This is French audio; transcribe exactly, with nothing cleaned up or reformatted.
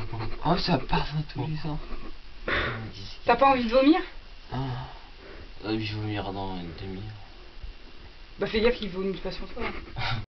Oh, ça part dans tous les sens. T'as pas envie de vomir? Ah. Euh, je vais vomir dans une demi-heure. Bah fais gaffe qu'il vomit pas sur toi.